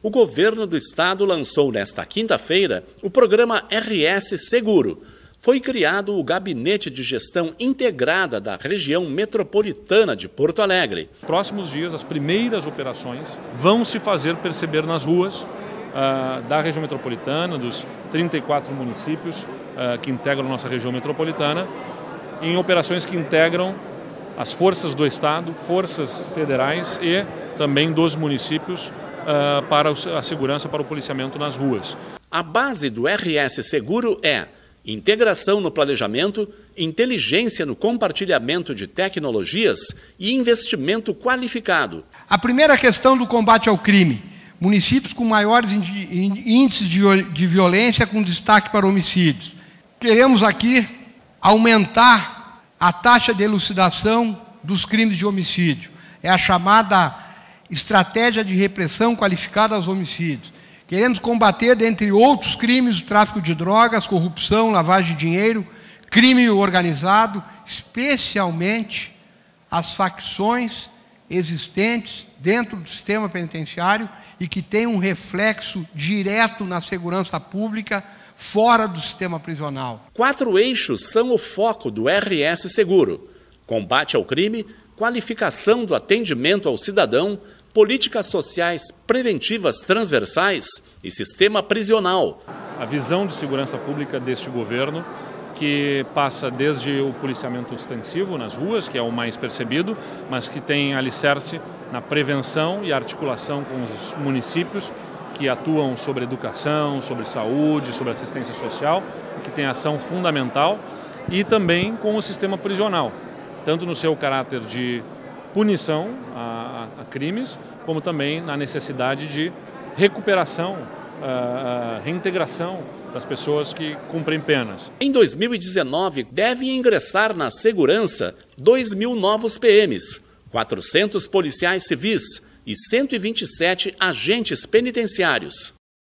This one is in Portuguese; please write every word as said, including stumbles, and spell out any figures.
o governo do estado lançou nesta quinta-feira o programa R S Seguro. Foi criado o Gabinete de Gestão Integrada da região metropolitana de Porto Alegre. Nos próximos dias, as primeiras operações vão se fazer perceber nas ruas uh, da região metropolitana, dos trinta e quatro municípios uh, que integram nossa região metropolitana, em operações que integram as forças do estado, forças federais e também dos municípios uh, para a segurança, para o policiamento nas ruas. A base do R S Seguro é integração no planejamento, inteligência no compartilhamento de tecnologias e investimento qualificado. A primeira questão do combate ao crime. Municípios com maiores índices de violência, com destaque para homicídios. Queremos aqui aumentar a taxa de elucidação dos crimes de homicídio. É a chamada estratégia de repressão qualificada aos homicídios. Queremos combater, dentre outros crimes, o tráfico de drogas, corrupção, lavagem de dinheiro, crime organizado, especialmente as facções existentes dentro do sistema penitenciário e que têm um reflexo direto na segurança pública fora do sistema prisional. Quatro eixos são o foco do R S Seguro: combate ao crime, qualificação do atendimento ao cidadão, políticas sociais preventivas transversais e sistema prisional. A visão de segurança pública deste governo, que passa desde o policiamento extensivo nas ruas, que é o mais percebido, mas que tem alicerce na prevenção e articulação com os municípios que atuam sobre educação, sobre saúde, sobre assistência social, que tem ação fundamental, e também com o sistema prisional, tanto no seu caráter de punição a, a, a crimes, como também na necessidade de recuperação, a, a reintegração das pessoas que cumprem penas. Em dois mil e dezenove, devem ingressar na segurança dois mil novos P Ms, quatrocentos policiais civis e cento e vinte e sete agentes penitenciários.